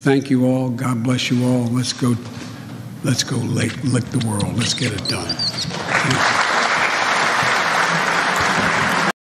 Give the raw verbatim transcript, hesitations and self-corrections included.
Thank you all. God bless you all. Let's go, let's go lick, lick the world. Let's get it done. Thank you.